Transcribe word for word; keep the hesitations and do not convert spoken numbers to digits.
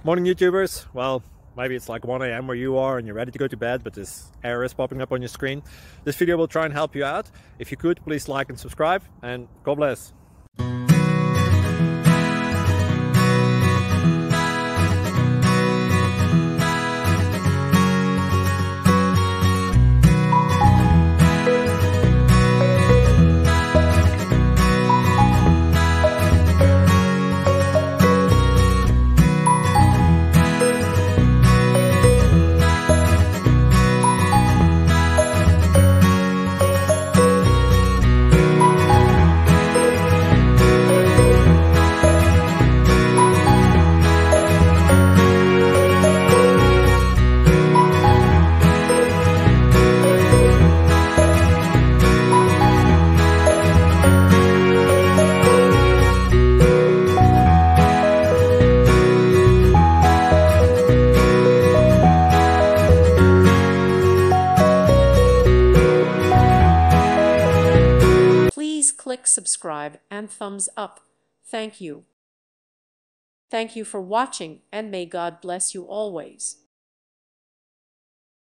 Morning YouTubers. Well, maybe it's like one A M where you are and you're ready to go to bed, but this error is popping up on your screen. This video will try and help you out. If you could, please like and subscribe, and God bless. Please click subscribe and thumbs up. Thank you. Thank you for watching, and may God bless you always.